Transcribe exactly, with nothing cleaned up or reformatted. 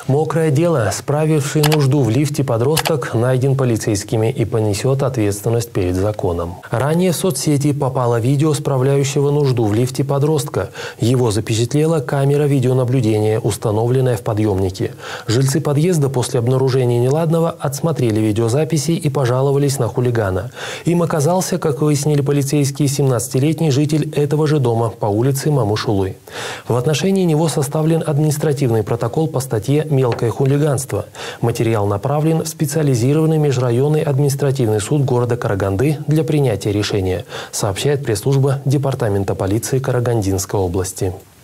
Мокрое дело. Справивший нужду в лифте подросток найден полицейскими и понесет ответственность перед законом. Ранее в соцсети попало видео справляющего нужду в лифте подростка. Его запечатлела камера видеонаблюдения, установленная в подъемнике. Жильцы подъезда после обнаружения неладного отсмотрели видеозаписи и пожаловались на хулигана. Им оказался, как выяснили полицейские, семнадцатилетний житель этого же дома по улице Мамушулы. В отношении него составлен административный протокол по статье «Мелкое хулиганство». Материал направлен в специализированный межрайонный административный суд города Караганды для принятия решения, сообщает пресс-служба Департамента полиции Карагандинской области.